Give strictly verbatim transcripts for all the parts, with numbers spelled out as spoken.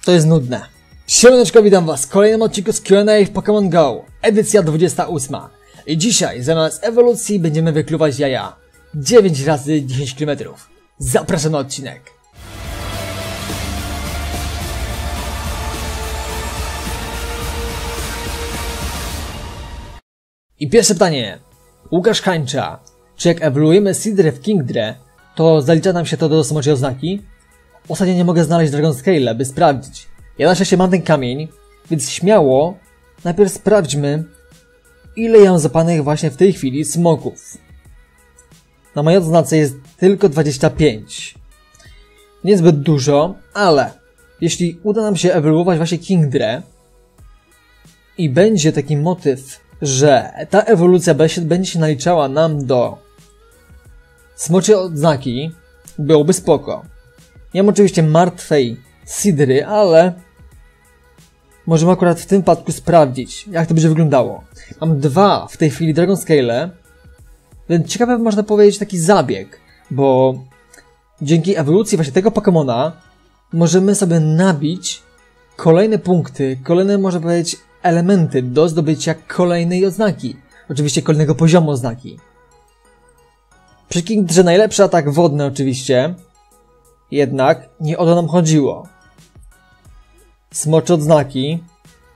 to jest nudne. Siemaneczko, witam was w kolejnym odcinku z Q and A w Pokémon Go, edycja dwudziesta ósma. I dzisiaj zamiast ewolucji będziemy wykluwać jaja. dziewięć razy dziesięć kilometrów. Zapraszam na odcinek. I pierwsze pytanie. Łukasz Hańcza. Czy jak ewoluujemy Sidrę w Kingdrę, to zalicza nam się to do smoczej oznaki? Ostatnio nie mogę znaleźć Dragon Scale, by sprawdzić. Ja na szczęście mam ten kamień, więc śmiało najpierw sprawdźmy, ile ja mam zapanych właśnie w tej chwili smoków. Na mojej odznace jest tylko dwadzieścia pięć. Niezbyt dużo, ale jeśli uda nam się ewoluować właśnie Kingdrę i będzie taki motyw, że ta ewolucja będzie się naliczała nam do smoczej odznaki, byłoby spoko. Nie mam oczywiście martwej Sidry, ale możemy akurat w tym wypadku sprawdzić, jak to będzie wyglądało. Mam dwa w tej chwili Dragon Scale, więc ciekawy można powiedzieć taki zabieg, bo dzięki ewolucji właśnie tego Pokemona możemy sobie nabić kolejne punkty, kolejne można powiedzieć elementy do zdobycia kolejnej odznaki. Oczywiście kolejnego poziomu odznaki. Przy Kingdrze najlepszy atak wodny oczywiście, jednak nie o to nam chodziło. Smocze odznaki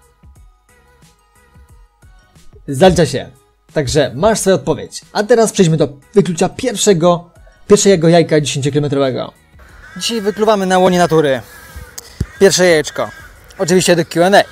zalicza się. Także masz swoją odpowiedź. A teraz przejdźmy do wyklucia pierwszego, pierwszego jajka dziesięciokilometrowego. Dzisiaj wykluwamy na łonie natury pierwsze jajeczko. Oczywiście do Q and A.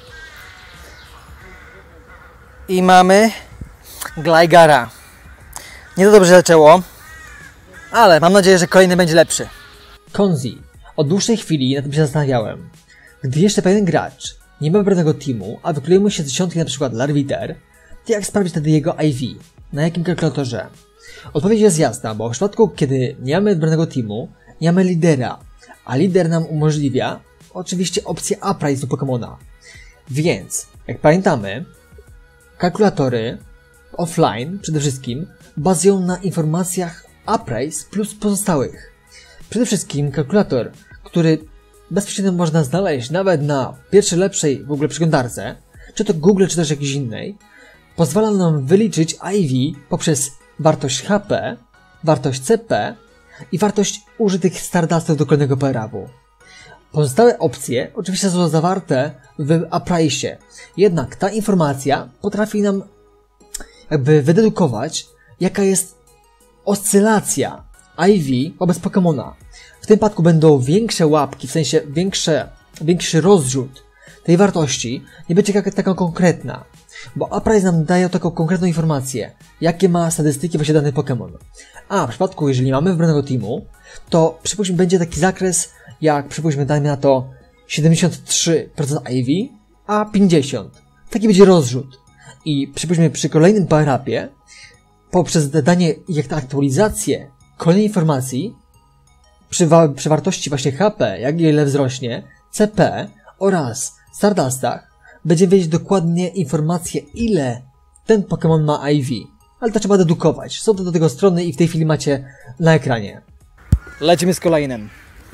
I mamy Glygara. Nie to dobrze zaczęło, ale mam nadzieję, że kolejny będzie lepszy. Konzi. Od dłuższej chwili na tym się zastanawiałem. Gdy jeszcze pewien gracz nie ma wybranego teamu, a wykluje mu się z dziesiątki na przykład Larvitar, to jak sprawdzić wtedy jego I V? Na jakim kalkulatorze? Odpowiedź jest jasna, bo w przypadku, kiedy nie mamy wybranego teamu, nie mamy lidera, a lider nam umożliwia oczywiście opcję Uprise do Pokemona. Więc, jak pamiętamy, kalkulatory offline przede wszystkim bazują na informacjach Uprise plus pozostałych. Przede wszystkim kalkulator, który bezpośrednio można znaleźć nawet na pierwszej lepszej w ogóle przeglądarce, czy to Google, czy też jakiejś innej, pozwala nam wyliczyć I V poprzez wartość H P, wartość C P i wartość użytych Stardustów do kolejnego paragrafu. Pozostałe opcje oczywiście są zawarte w Uprice'ie, jednak ta informacja potrafi nam jakby wydedukować, jaka jest oscylacja I V wobec Pokemona. W tym przypadku będą większe łapki, w sensie większe, większy rozrzut tej wartości, nie będzie taka, taka konkretna, bo Uprice nam daje taką konkretną informację, jakie ma statystyki właśnie dany Pokémon. A w przypadku, jeżeli mamy wybranego teamu, to przypuśćmy będzie taki zakres, jak przypuśćmy dajmy na to siedemdziesiąt trzy procent I V, a pięćdziesiąt procent. Taki będzie rozrzut. I przypuśćmy przy kolejnym power-upie, poprzez dodanie jak ta aktualizację kolejnej informacji, przy, wa przy wartości właśnie H P, jak ile wzrośnie, C P oraz Stardustach, będziemy wiedzieć dokładnie informacje, ile ten Pokémon ma I V. Ale to trzeba dedukować. Są to do tego strony i w tej chwili macie na ekranie. Lecimy z kolejnym.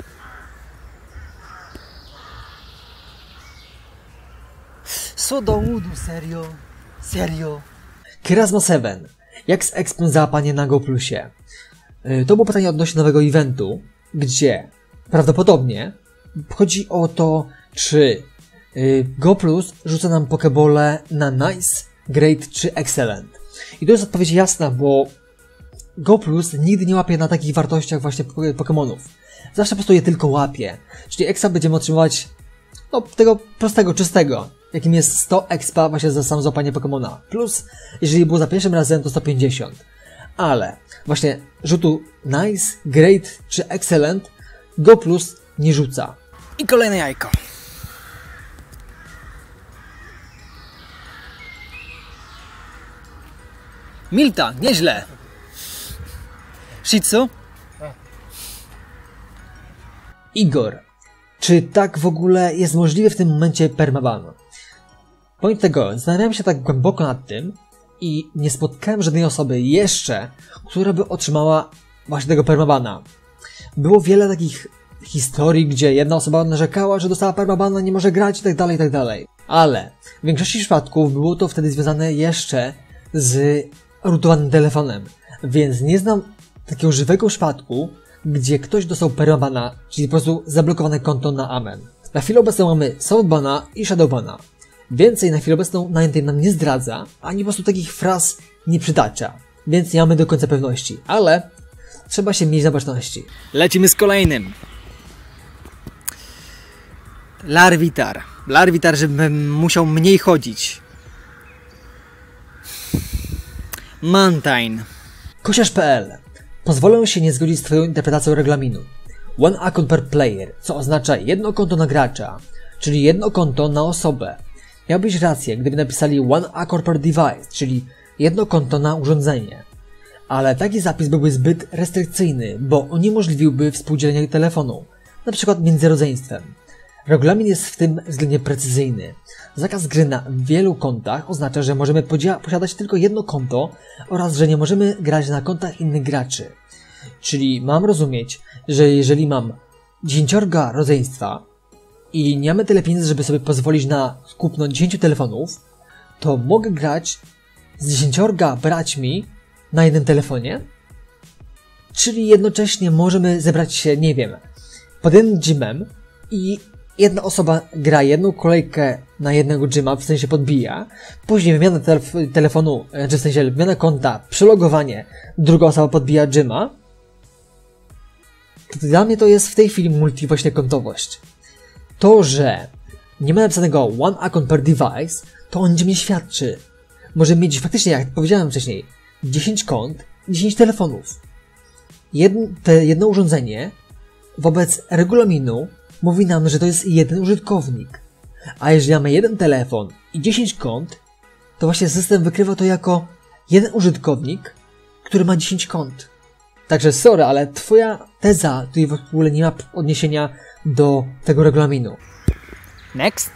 Sodowudu, serio? Serio? Kerasma siedem. Jak z expem załapanie na Go Plusie? Yy, to było pytanie odnośnie nowego eventu, gdzie prawdopodobnie chodzi o to, czy yy, Go Plus rzuca nam pokebole na Nice, Great czy Excellent. I to jest odpowiedź jasna, bo Go Plus nigdy nie łapie na takich wartościach właśnie Pokemonów. Zawsze po prostu je tylko łapie. Czyli Exa będziemy otrzymywać no, tego prostego, czystego, jakim jest sto expa właśnie za samo złapanie Pokemona. Plus, jeżeli było za pierwszym razem, to sto pięćdziesiąt. Ale właśnie rzutu Nice, Great czy Excellent Go Plus nie rzuca. I kolejne jajko. Milta, nieźle. Shih Tzu? Igor. Czy tak w ogóle jest możliwe w tym momencie permaban? Pomimo tego, zastanawiałem się tak głęboko nad tym i nie spotkałem żadnej osoby jeszcze, która by otrzymała właśnie tego permabana. Było wiele takich historii, gdzie jedna osoba narzekała, że dostała permabana, nie może grać i tak dalej, i tak dalej. Ale w większości przypadków było to wtedy związane jeszcze z rutowanym telefonem, więc nie znam takiego żywego przypadku, gdzie ktoś dostał permabana, czyli po prostu zablokowane konto na amen. Na chwilę obecną mamy softbana i shadowbana. Więcej na chwilę obecną Niantic nam nie zdradza, ani po prostu takich fraz nie przytacza, więc nie mamy do końca pewności, ale trzeba się mieć na baczności. Lecimy z kolejnym. Larvitar. Larvitar, żebym musiał mniej chodzić. Mantine. Kosiarz kropka p l. Pozwolę się nie zgodzić z twoją interpretacją regulaminu. One account per player, co oznacza jedno konto na gracza, czyli jedno konto na osobę. Miałbyś rację, gdyby napisali one account per device, czyli jedno konto na urządzenie. Ale taki zapis byłby zbyt restrykcyjny, bo uniemożliwiłby współdzielenie telefonu, na przykład między rodzeństwem. Regulamin jest w tym względnie precyzyjny. Zakaz gry na wielu kontach oznacza, że możemy posiadać tylko jedno konto oraz że nie możemy grać na kontach innych graczy. Czyli mam rozumieć, że jeżeli mam dziesięciorga rodzeństwa i nie mamy tyle pieniędzy, żeby sobie pozwolić na kupno dziesięciu telefonów, to mogę grać z dziesięciorga braćmi na jednym telefonie? Czyli jednocześnie możemy zebrać się, nie wiem, pod jednym gymem i jedna osoba gra jedną kolejkę na jednego gyma, w sensie podbija, później wymiana telef telefonu, czy w sensie wymiana konta, przelogowanie, druga osoba podbija gyma. To dla mnie to jest w tej chwili multi właśnie kontowość. To, że nie ma napisanego one account per device, to o niczym nie świadczy. Możemy mieć faktycznie, jak powiedziałem wcześniej, dziesięć kont, dziesięć telefonów. Jedno, te, jedno urządzenie wobec regulaminu mówi nam, że to jest jeden użytkownik. A jeżeli mamy jeden telefon i dziesięć kont, to właśnie system wykrywa to jako jeden użytkownik, który ma dziesięć kont. Także sorry, ale twoja teza tutaj w ogóle nie ma odniesienia do tego regulaminu. Next.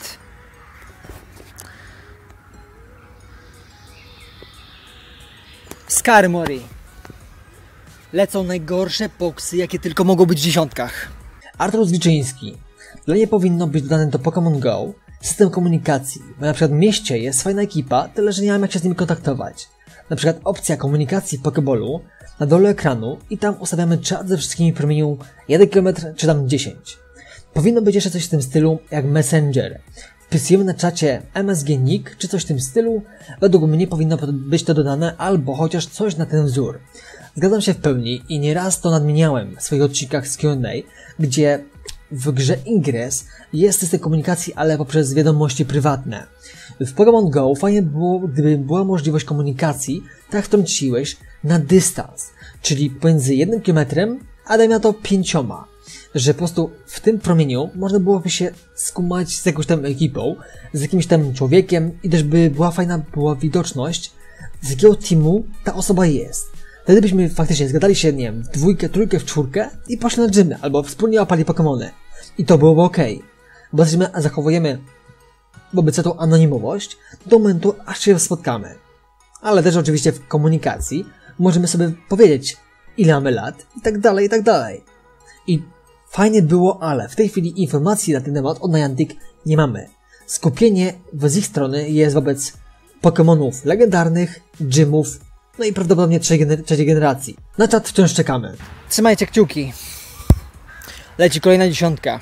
Skarmory. Lecą najgorsze poksy, jakie tylko mogą być w dziesiątkach. Artur Zwiczyński. Dla nie powinno być dodane do Pokémon Go system komunikacji, bo na przykład w mieście jest fajna ekipa, tyle że nie mam jak się z nimi kontaktować. Na przykład opcja komunikacji w Pokeballu na dole ekranu i tam ustawiamy czat ze wszystkimi w promieniu jeden kilometr czy tam dziesięć. Powinno być jeszcze coś w tym stylu jak Messenger. Wpisujemy na czacie M S G Nick czy coś w tym stylu, według mnie powinno być to dodane albo chociaż coś na ten wzór. Zgadzam się w pełni i nieraz to nadmieniałem w swoich odcinkach z Q and A, gdzie w grze Ingress jest system komunikacji, ale poprzez wiadomości prywatne. W Pokémon Go fajnie było, gdyby była możliwość komunikacji, tak jak wtrąciłeś, na dystans, czyli pomiędzy jednym kilometrem, a dajmy na to pięcioma. Że po prostu w tym promieniu można byłoby się skumać z jakąś tam ekipą, z jakimś tam człowiekiem i też by była fajna była widoczność, z jakiego teamu ta osoba jest. Wtedy byśmy faktycznie zgadali się, nie wiem, w dwójkę, trójkę, w czwórkę i poszli na gymy, albo wspólnie łapali Pokemony. I to byłoby ok. Bo jesteśmy, zachowujemy wobec tą anonimowość do momentu, aż się spotkamy. Ale też oczywiście w komunikacji możemy sobie powiedzieć, ile mamy lat i tak dalej, i tak dalej. I fajnie było, ale w tej chwili informacji na ten temat od Niantic nie mamy. Skupienie z ich strony jest wobec Pokemonów legendarnych, gymów, no i prawdopodobnie trzeciej, gener trzeciej generacji. Na czat wciąż czekamy. Trzymajcie kciuki. Leci kolejna dziesiątka.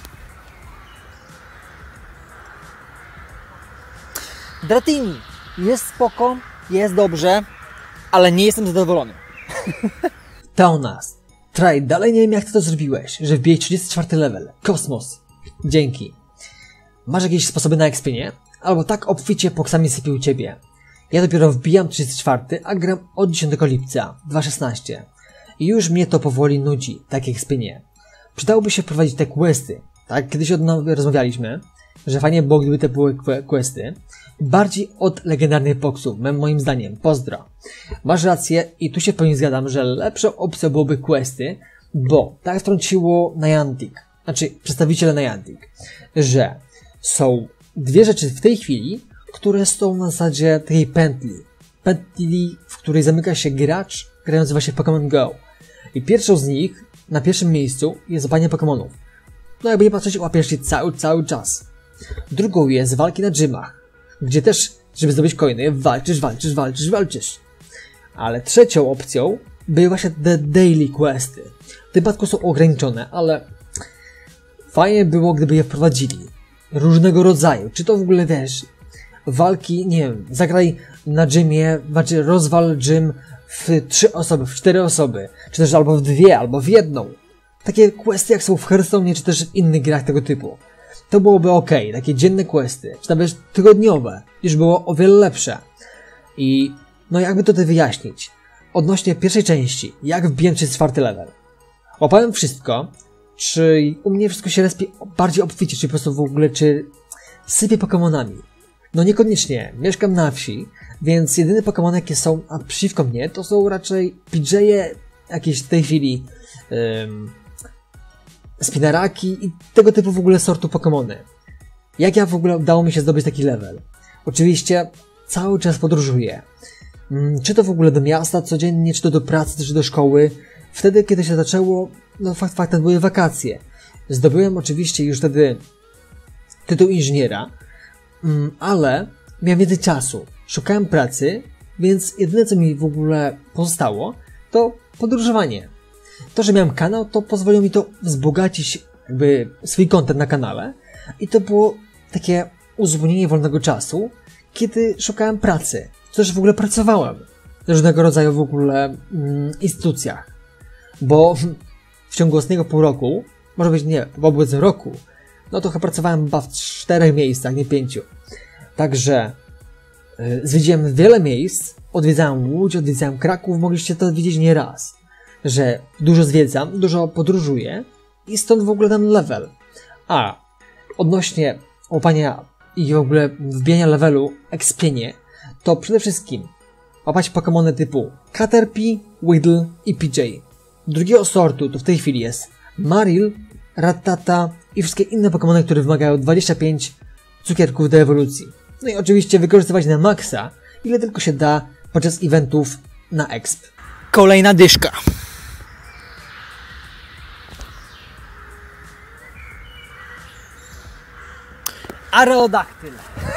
Dratini. Jest spoko, jest dobrze, ale nie jestem zadowolony. Taunas. Traj, dalej nie wiem jak ty to zrobiłeś, że wbijesz trzydziesty czwarty level. Kosmos. Dzięki. Masz jakieś sposoby na expienie? Albo tak obficie poksami sypie u ciebie. Ja dopiero wbijam trzydziesty czwarty, a gram od dziesiątego lipca dwa tysiące szesnastego. I już mnie to powoli nudzi, takie expienie. Przydałoby się wprowadzić te questy. Tak, kiedyś o tym rozmawialiśmy, że fajnie było, gdyby te były questy. Bardziej od legendarnych poksów, moim zdaniem. Pozdro. Masz rację i tu się w pełni zgadzam, że lepszą opcją byłoby questy, bo tak wtrąciło Niantic, znaczy przedstawiciele Niantic, że są dwie rzeczy w tej chwili, które są na zasadzie takiej pętli. Pętli, w której zamyka się gracz grający właśnie w Pokémon Go. I pierwszą z nich, na pierwszym miejscu, jest złapanie Pokémonów. no jakby nie patrzeć, łapiesz się cały, cały czas. Drugą jest walki na gymach, gdzie też, żeby zdobyć coiny, walczysz, walczysz, walczysz, walczysz. Ale trzecią opcją były właśnie te daily questy. W tym przypadku są ograniczone, ale fajnie było, gdyby je wprowadzili. Różnego rodzaju, czy to w ogóle wiesz, walki, nie wiem, zagraj na gymie, znaczy rozwal gym w trzy osoby, w cztery osoby, czy też albo w dwie, albo w jedną. Takie questy jak są w Hearthstone, czy też w innych grach tego typu. To byłoby ok, takie dzienne questy, czy nawet tygodniowe, już było o wiele lepsze. I no jakby to tutaj wyjaśnić. Odnośnie pierwszej części, jak wbiłem się czwarty level. Łapałem wszystko, czy u mnie wszystko się respi bardziej obficie, czy po prostu w ogóle, czy sypię Pokemonami. No niekoniecznie, mieszkam na wsi, więc jedyne Pokemony jakie są a przeciwko mnie, to są raczej P J-e, jakieś w tej chwili um, Spinaraki i tego typu w ogóle sortu Pokemony. Jak ja w ogóle udało mi się zdobyć taki level? Oczywiście cały czas podróżuję. Czy to w ogóle do miasta codziennie, czy to do pracy, czy do szkoły. Wtedy, kiedy się zaczęło, no fakt faktem były wakacje. Zdobyłem oczywiście już wtedy tytuł inżyniera, ale miałem więcej czasu. Szukałem pracy, więc jedyne co mi w ogóle pozostało, to podróżowanie. To, że miałem kanał, to pozwoliło mi to wzbogacić jakby swój content na kanale i to było takie uzupełnienie wolnego czasu, kiedy szukałem pracy. Czy też w ogóle pracowałem w różnego rodzaju w ogóle mm, instytucjach. Bo w ciągu ostatniego pół roku, może być nie, w obecnym roku, no to chyba pracowałem chyba w czterech miejscach, nie pięciu. Także yy, zwiedziłem wiele miejsc, odwiedzałem Łódź, odwiedzałem Kraków, mogliście to widzieć nieraz. Że dużo zwiedzam, dużo podróżuję i stąd w ogóle ten level. A odnośnie łapania i w ogóle wbijania levelu, expienie, to przede wszystkim łapać Pokemony typu Caterpie, Weedle i P J. Drugiego sortu to w tej chwili jest Marill, Rattata i wszystkie inne Pokemony, które wymagają dwadzieścia pięć cukierków do ewolucji. No i oczywiście wykorzystywać na maksa, ile tylko się da podczas eventów na exp. Kolejna dyszka. Aerodaktyl.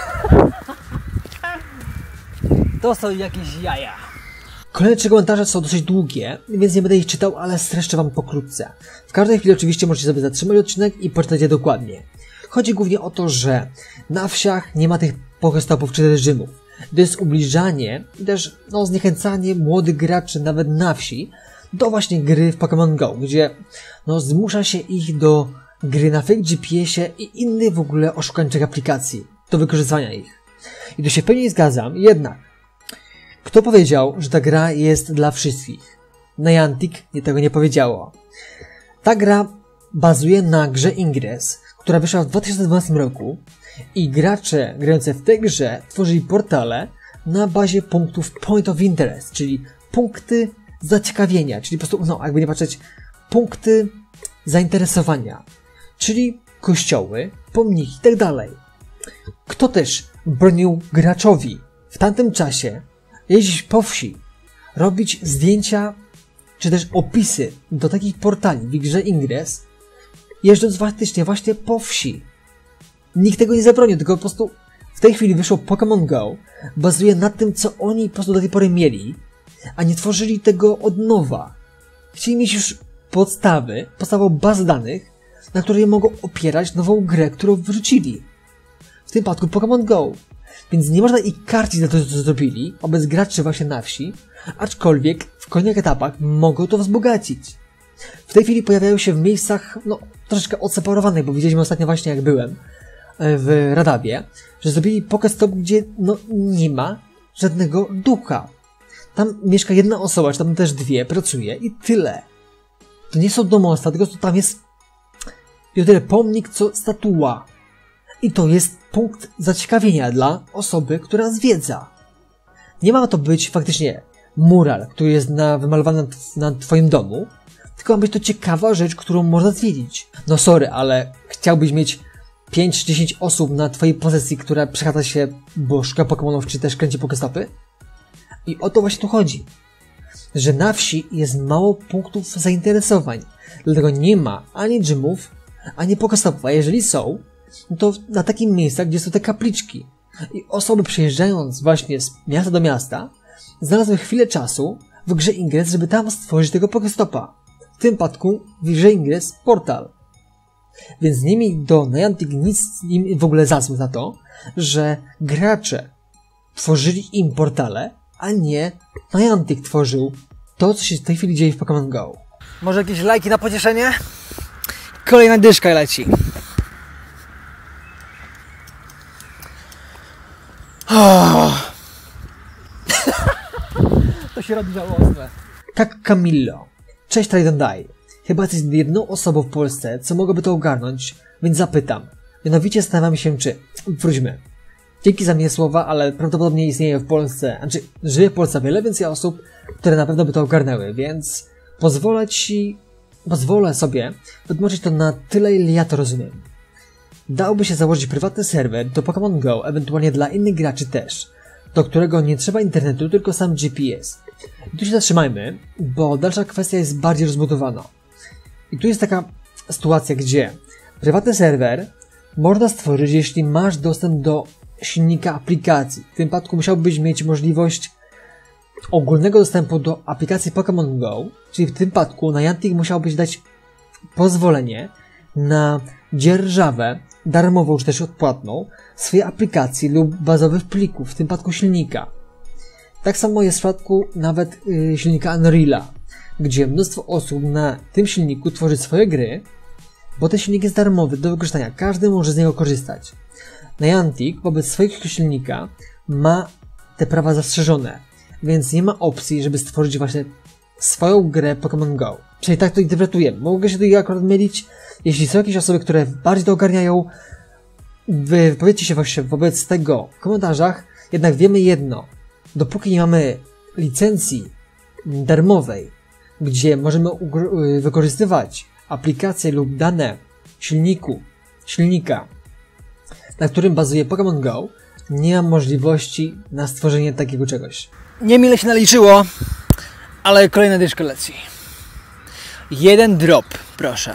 To są jakieś jaja. Kolejne trzy komentarze są dosyć długie, więc nie będę ich czytał, ale streszczę wam pokrótce. W każdej chwili oczywiście możecie sobie zatrzymać odcinek i poczytać je dokładnie. Chodzi głównie o to, że na wsiach nie ma tych pokestopów czy reżimów. To jest ubliżanie i też no, zniechęcanie młodych graczy nawet na wsi do właśnie gry w Pokémon Go, gdzie no, zmusza się ich do gry na fake G P S-ie i innych w ogóle oszukańczych aplikacji, do wykorzystywania ich. I tu się pewnie zgadzam, jednak kto powiedział, że ta gra jest dla wszystkich? Niantic tego nie powiedziało. Ta gra bazuje na grze Ingress, która wyszła w dwa tysiące dwunastym roku i gracze grające w tej grze tworzyli portale na bazie punktów Point of Interest, czyli punkty zaciekawienia, czyli po prostu, no jakby nie patrzeć, punkty zainteresowania, czyli kościoły, pomniki i tak dalej. Kto też bronił graczowi w tamtym czasie jeździć po wsi, robić zdjęcia czy też opisy do takich portali w grze Ingress, jeżdżąc faktycznie właśnie po wsi. Nikt tego nie zabronił, tylko po prostu w tej chwili wyszło Pokémon Go, bazuje na tym, co oni po prostu do tej pory mieli, a nie tworzyli tego od nowa. Chcieli mieć już podstawy, podstawą baz danych, na której mogą opierać nową grę, którą wyrzucili. W tym przypadku Pokémon Go. Więc nie można ich karcić za to, co zrobili, wobec graczy właśnie na wsi, aczkolwiek w kolejnych etapach mogą to wzbogacić. W tej chwili pojawiają się w miejscach, no, troszeczkę odseparowanych, bo widzieliśmy ostatnio właśnie, jak byłem w Radawie, że zrobili Pokestop, gdzie, no, nie ma żadnego ducha. Tam mieszka jedna osoba, czy tam też dwie, pracuje i tyle. To nie są domostwa, tylko tam jest nie tyle pomnik, co statua. I to jest punkt zaciekawienia dla osoby, która zwiedza. Nie ma to być faktycznie mural, który jest na, wymalowany na, na twoim domu, tylko ma być to ciekawa rzecz, którą można zwiedzić. No sorry, ale chciałbyś mieć pięć czy dziesięć osób na twojej posesji, która przechadza się, bo szuka Pokemonów, czy też kręci pokestopy? I o to właśnie tu chodzi. Że na wsi jest mało punktów zainteresowań, dlatego nie ma ani gymów, a nie pokestopów, a jeżeli są, no to na takich miejscach, gdzie są te kapliczki. I osoby przyjeżdżając właśnie z miasta do miasta, znalazły chwilę czasu w grze Ingress, żeby tam stworzyć tego pokestopa. W tym przypadku w grze Ingress portal. Więc nie mieli do Niantic nic im w ogóle za złe za to, że gracze tworzyli im portale, a nie Niantic tworzył to, co się w tej chwili dzieje w Pokémon Go. Może jakieś lajki na pocieszenie? Kolejna dyszka leci. Oh. To się robi żałosne. Tak, Camillo. Cześć, Tridondai. Chyba jesteś jedyną osobą w Polsce, co mogłoby to ogarnąć, więc zapytam. Mianowicie zastanawiam się, czy... Wróćmy. Dzięki za mnie słowa, ale prawdopodobnie istnieje w Polsce, znaczy żyje w Polsce wiele więcej osób, które na pewno by to ogarnęły, więc pozwolę ci... Pozwolę sobie wytłumaczyć to na tyle, ile ja to rozumiem. Dałoby się założyć prywatny serwer do Pokémon Go, ewentualnie dla innych graczy też, do którego nie trzeba internetu, tylko sam G P S. I tu się zatrzymajmy, bo dalsza kwestia jest bardziej rozbudowana. I tu jest taka sytuacja, gdzie prywatny serwer można stworzyć, jeśli masz dostęp do silnika aplikacji. W tym przypadku musiałbyś mieć możliwość ogólnego dostępu do aplikacji Pokémon Go, czyli w tym przypadku Niantic musiałbyś dać pozwolenie na dzierżawę darmową czy też odpłatną swojej aplikacji lub bazowych plików, w tym przypadku silnika. Tak samo jest w przypadku nawet yy, silnika Unreala, gdzie mnóstwo osób na tym silniku tworzy swoje gry, bo ten silnik jest darmowy do wykorzystania, każdy może z niego korzystać. Niantic wobec swojego silnika ma te prawa zastrzeżone, więc nie ma opcji, żeby stworzyć właśnie swoją grę Pokémon Go. Czyli tak to interpretuję. Mogę się tu akurat mylić. Jeśli są jakieś osoby, które bardziej to ogarniają, wypowiedzcie się właśnie wobec tego w komentarzach. Jednak wiemy jedno. Dopóki nie mamy licencji darmowej, gdzie możemy wykorzystywać aplikacje lub dane silniku, silnika, na którym bazuje Pokémon Go, nie ma możliwości na stworzenie takiego czegoś. Nie mile się naliczyło, ale kolejna dyszka leci. Jeden drop, proszę.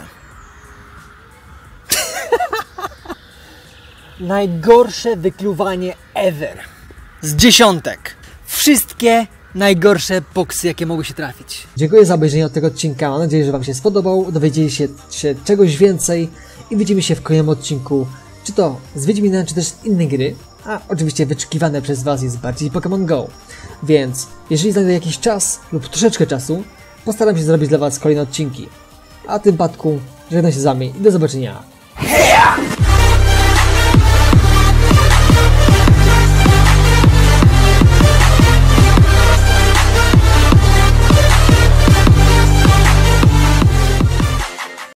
Najgorsze wykluwanie ever. Z dziesiątek. Wszystkie najgorsze boksy, jakie mogły się trafić. Dziękuję za obejrzenie tego odcinka. Mam nadzieję, że wam się spodobał. Dowiedzieli się, się czegoś więcej. I widzimy się w kolejnym odcinku. Czy to z Wiedźmina, czy też z innej gry. A oczywiście wyczekiwane przez was jest bardziej Pokémon Go. Więc jeżeli znajdę jakiś czas lub troszeczkę czasu, postaram się zrobić dla was kolejne odcinki. A w tym przypadku żegnam się z wami i do zobaczenia. Heja!